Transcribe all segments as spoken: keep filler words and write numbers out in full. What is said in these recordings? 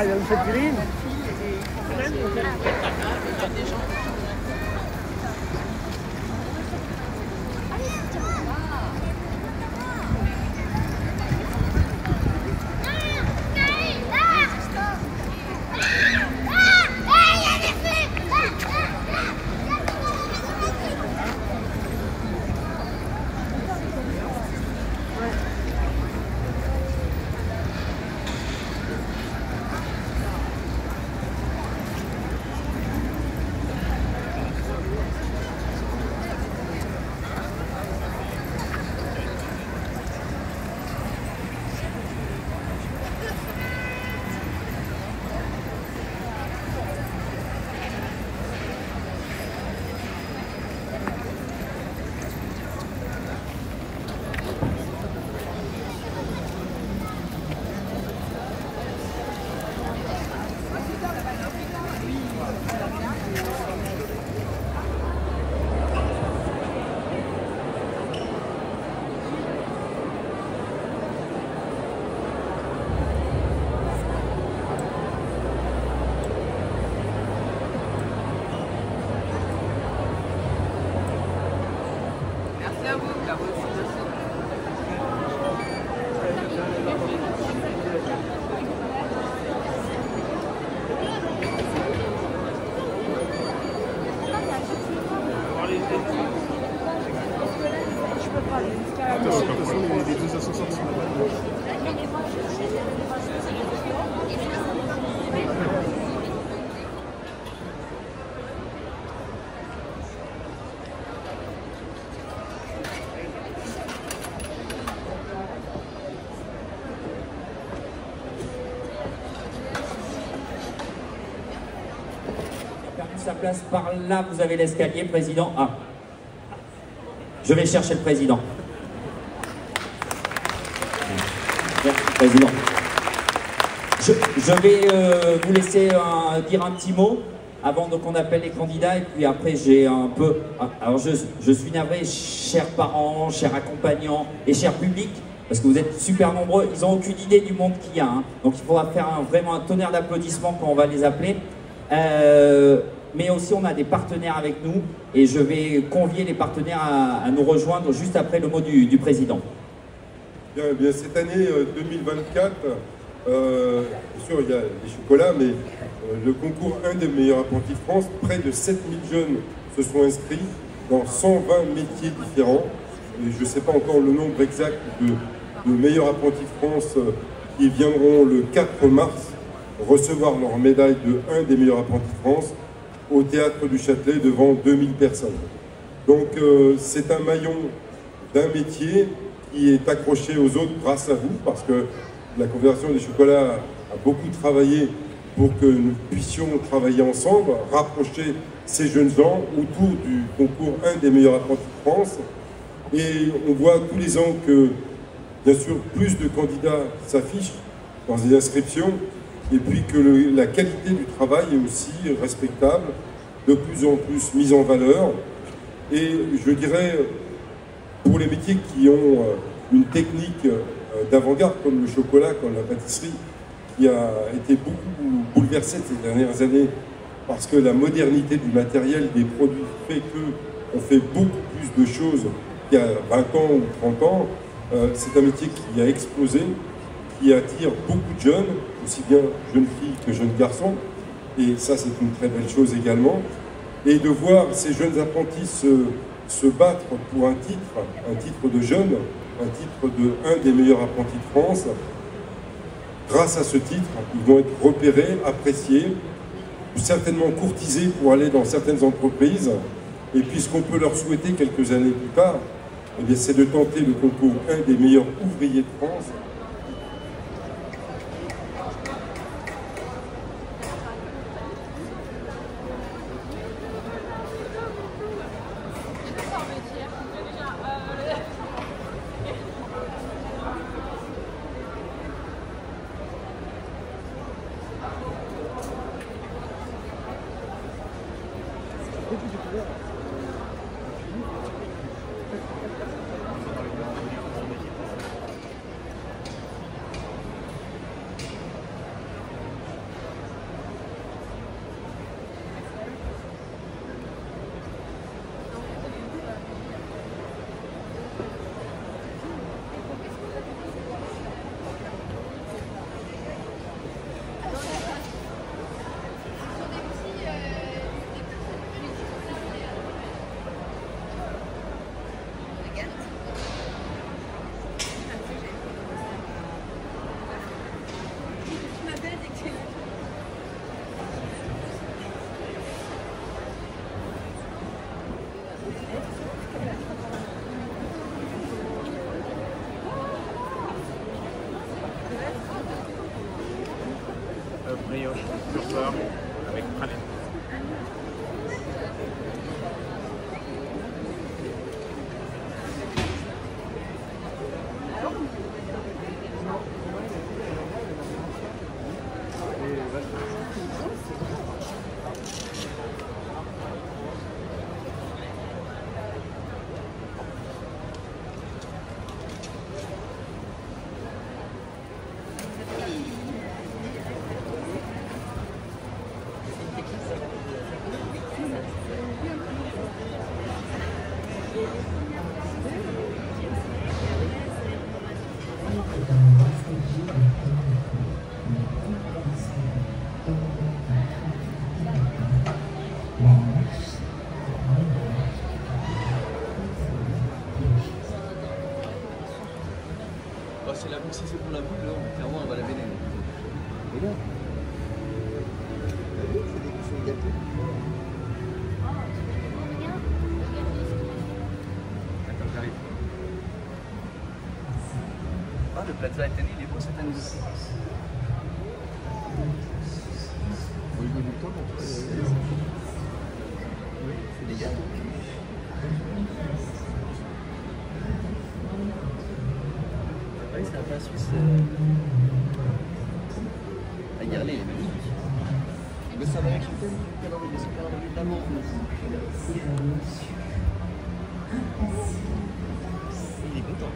على المسجلين. Sa place par là, vous avez l'escalier, président. Ah, je vais chercher le président. Merci, président. Je, je vais euh, vous laisser euh, dire un petit mot avant qu'on appelle les candidats, et puis après j'ai un peu... Alors je, je suis navré, chers parents, chers accompagnants et chers publics, parce que vous êtes super nombreux, ils n'ont aucune idée du monde qu'il y a, hein. Donc il faudra faire un, vraiment un tonnerre d'applaudissements quand on va les appeler. Euh, mais aussi on a des partenaires avec nous, et je vais convier les partenaires à, à nous rejoindre juste après le mot du, du président. Bien, bien, cette année euh, deux mille vingt-quatre, euh, bien sûr il y a les chocolats, mais euh, le concours un des meilleurs apprentis de France, près de sept mille jeunes se sont inscrits dans cent vingt métiers différents. Et je ne sais pas encore le nombre exact de, de meilleurs apprentis de France euh, qui viendront le quatre mars recevoir leur médaille de un des meilleurs apprentis de France au Théâtre du Châtelet devant deux mille personnes. Donc euh, c'est un maillon d'un métier qui est accroché aux autres grâce à vous, parce que la Confédération des chocolats a beaucoup travaillé pour que nous puissions travailler ensemble, rapprocher ces jeunes gens autour du concours un des meilleurs apprentis de France. Et on voit tous les ans que, bien sûr, plus de candidats s'affichent dans les inscriptions, et puis que le, la qualité du travail est aussi respectable, de plus en plus mise en valeur. Et je dirais, pour les métiers qui ont une technique d'avant-garde, comme le chocolat, comme la pâtisserie, qui a été beaucoup bouleversée ces dernières années, parce que la modernité du matériel, des produits fait qu'on fait beaucoup plus de choses qu'il y a vingt ans ou trente ans. Euh, c'est un métier qui a explosé, qui attire beaucoup de jeunes, aussi bien jeunes filles que jeunes garçons, et ça c'est une très belle chose également. Et de voir ces jeunes apprentis se, se battre pour un titre, un titre de jeune, un titre de un des meilleurs apprentis de France, grâce à ce titre, ils vont être repérés, appréciés, certainement courtisés pour aller dans certaines entreprises, et puis ce qu'on peut leur souhaiter quelques années plus tard, eh bien, c'est de tenter le concours un des meilleurs ouvriers de France. brioche pur beurre avec praline. C'est la si c'est pour la boule, là, clairement on va la vénéner. Et là, c'est des gâteaux. Attends, j'arrive. Ah, le Plaza Italie, il est beau cette année aussi. Au niveau du temps, on peut... Oui, c'est des gâteaux. Oui, c'est un pain suisse. Euh... À Garlet, il est magnifique. Mais ça va avec le thème du calendrier, c'est le calendrier de l'amour. Il est content.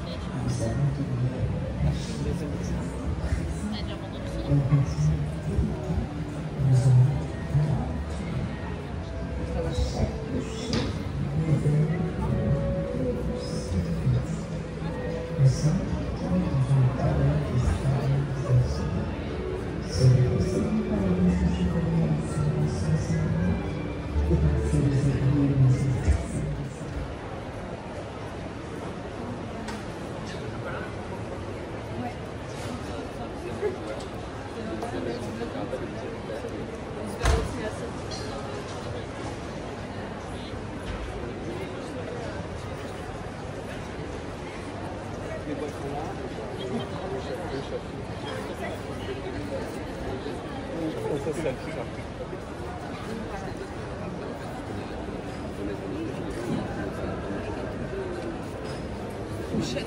Chef.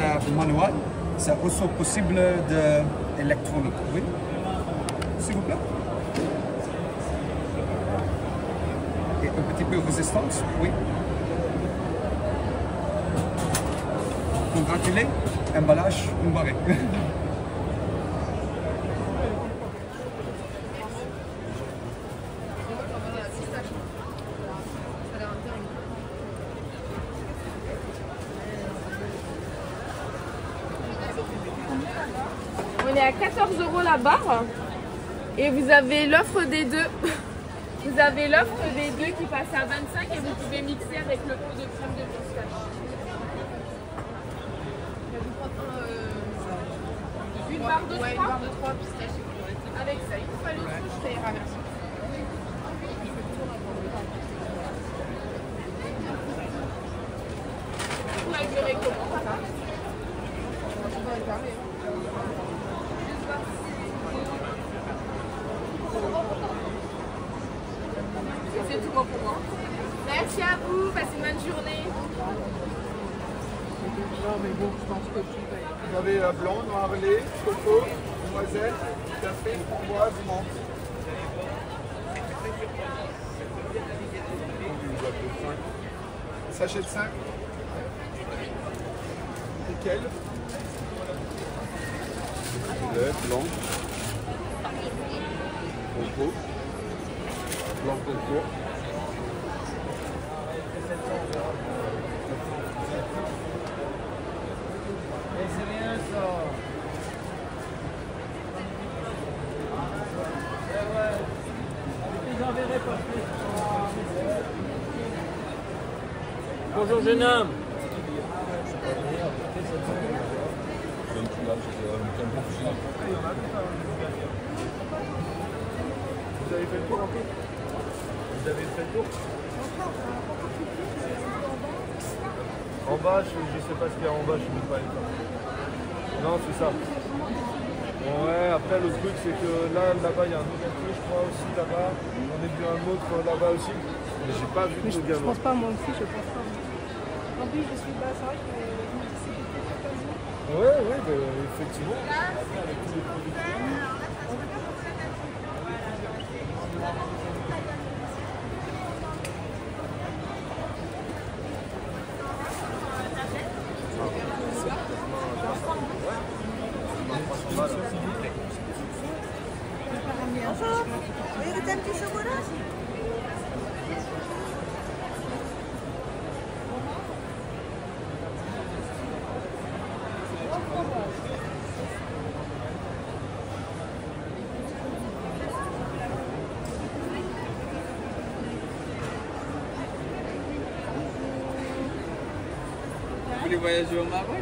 manuel, c'est aussi possible d'électronique. Oui. S'il vous plaît. Et un petit peu de résistance. Oui. Congratulé, emballage, une barrée. On est à quatorze euros la barre et vous avez l'offre des deux. Vous avez l'offre des deux qui passe à vingt-cinq et vous pouvez mixer avec le pot de crème de pistache. Une barre de trois. Ouais, une barre de trois pistaches. Avec ça, il faut pas l'autre, ça ira, merci. Vous la durée comment ça? C'est tout bon pour moi. Merci à vous, passez une bonne journée. Non mais bon, je pense que vous avez euh, blanc, noir lait, coco, noisette, café, framboise, menthe. Sachet de cinq. Nickel. Lait, blanc. Coco. Blanc coco. Bonjour jeune homme. Vous avez fait le tour un peu? Vous avez fait le tour? En bas, je ne sais pas ce qu'il y a en bas, je ne sais pas. Non, c'est ça. Ouais, après le truc c'est que là, là-bas, il y a un autre truc, je crois aussi là-bas. J'en ai vu un autre là-bas aussi. Mais j'ai pas vu Mais de je, gamin. je pense pas, moi aussi, je pense pas. En plus, je suis pas, c'est vrai que je me dis c'est peut-être pas ça. Ouais, ouais, bah, effectivement. Avec tous les produits. Bonjour, vous voulez goûter un petit chocolat? Vous voulez voyager au Maroc?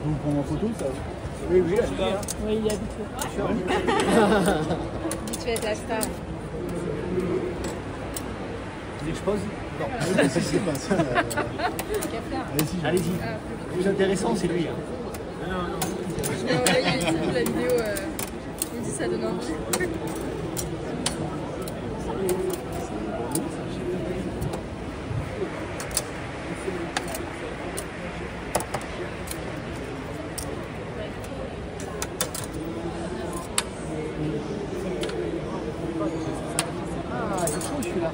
vous prendre en photo, ça. Oui, oui, là, Oui, il est habitué. Dis, tu vas être la star. tu dis que je pose? Non, c'est c'est pas ça. euh, Allez-y. Allez-y. Le plus intéressant, c'est lui. Hein. Je vais envoyer YouTube la vidéo. Euh... Je me dis, ça donne envie. Ah, c'est chaud celui-là.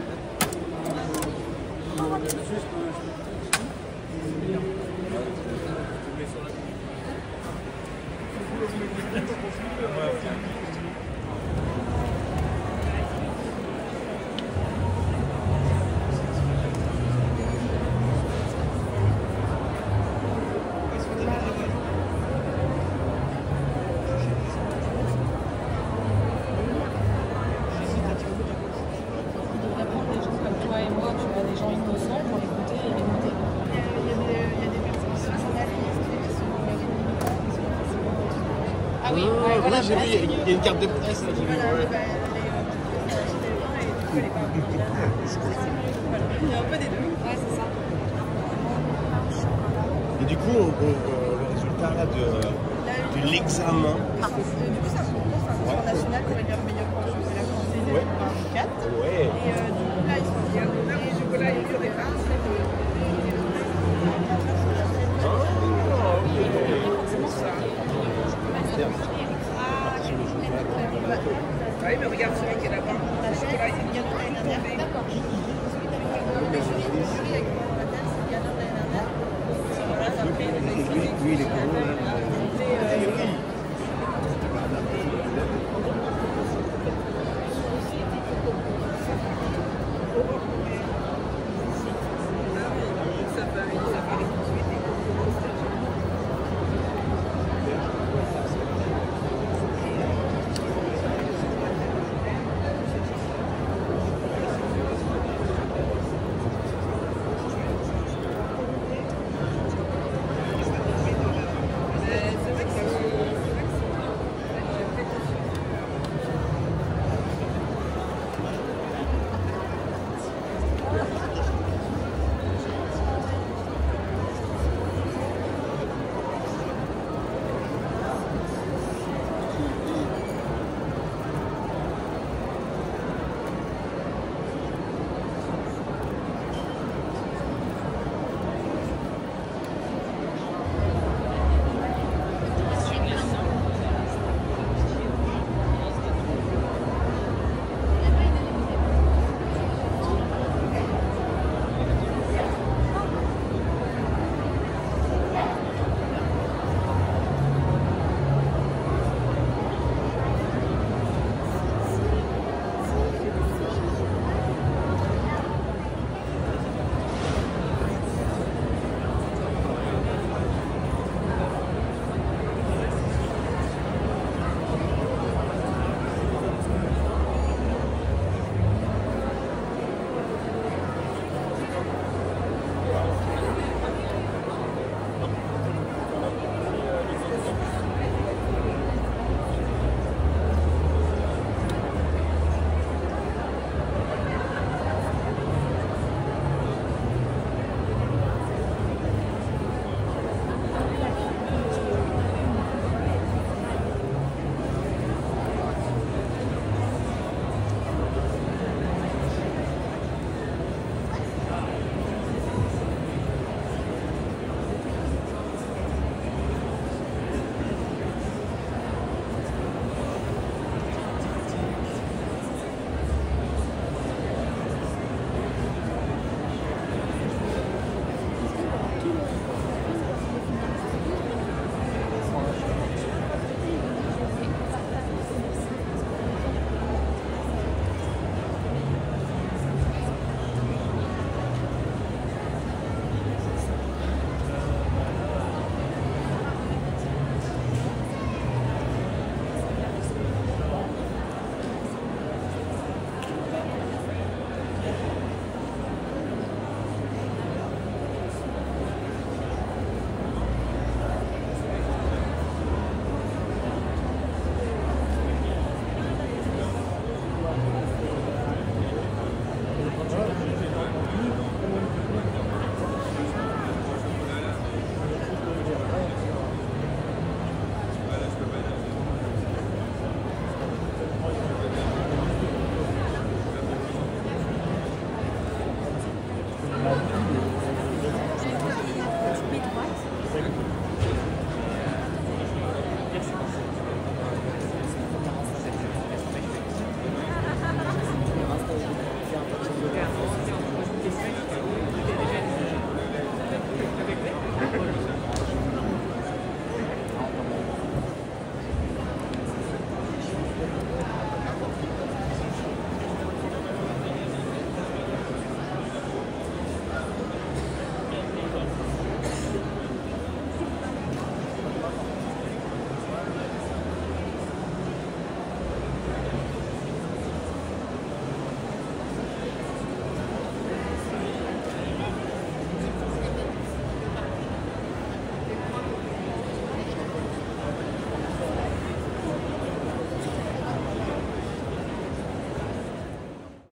Ah oui, Ah, ouais, voilà, j'ai vu, il y a- il y a une carte de presse. Là, j'ai vu. voilà, Ouais. bah, les, euh, il y a un peu des deux. Ouais, c'est ça. Et du coup, on, on, on- le résultat là, de, de l'examen. Ah, euh, du coup, c'est un concours, c'est un concours national pour élire meilleur pour le chocolat français deux mille vingt-quatre. Ouais. Et euh, du coup, là, ils sont il y a des chocolats et pur des farces. Ah oui, mais regarde celui qui est là-bas. Le chocolat, il est tombé. D'accord. Lui, lui, il est connu.